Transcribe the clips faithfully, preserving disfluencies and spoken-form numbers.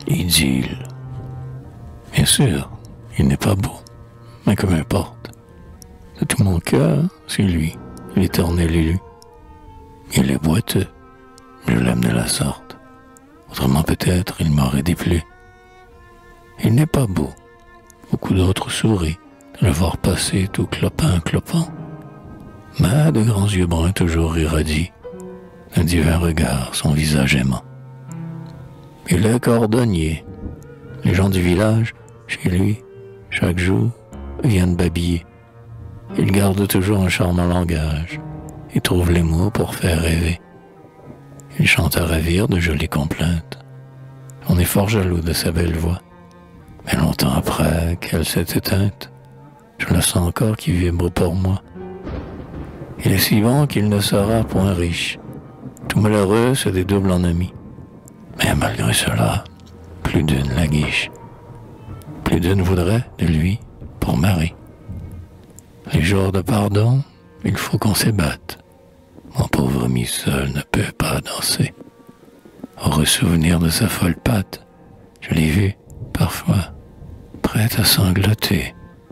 Idylle. Bien sûr, il n'est pas beau, mais que m'importe. De tout mon cœur, c'est lui, l'éternel élu. Il est boiteux, je l'aime de la sorte. Autrement peut-être il m'aurait déplu. Il n'est pas beau, beaucoup d'autres sourient de le voir passer tout clopin clopant. Mais de grands yeux bruns toujours irradient, d'un divin regard son visage aimant. Il est cordonnier. Les gens du village, chez lui, chaque jour, viennent babiller. Il garde toujours un charmant langage et trouve les mots pour faire rêver. Il chante à ravir de jolies complaintes. On est fort jaloux de sa belle voix. Mais longtemps après qu'elle s'est éteinte, je la sens encore qui vibre pour moi. Il est si bon qu'il ne sera point riche. Tout malheureux se dédouble en ami. Mais malgré cela, plus d'une la guiche. Plus d'une voudrait de lui pour mari. Les jours de pardon, il faut qu'on s'ébatte. Mon pauvre ami seul ne peut pas danser. Heureux souvenir de sa folle patte, je l'ai vu, parfois, prête à sangloter.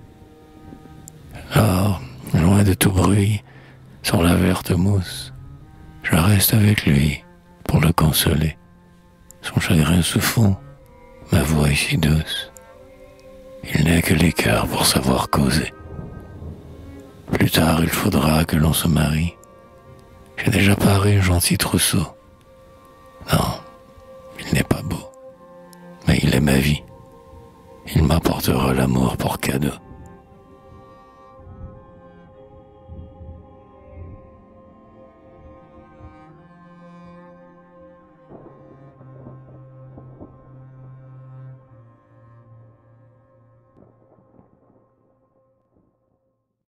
Alors, loin de tout bruit, sur la verte mousse, je reste avec lui pour le consoler. Son chagrin sous fond, ma voix est si douce. Il n'est que les cœurs pour savoir causer. Plus tard, il faudra que l'on se marie. J'ai déjà paré un gentil trousseau. Non, il n'est pas beau, mais il est ma vie. Il m'apportera l'amour pour cadeau.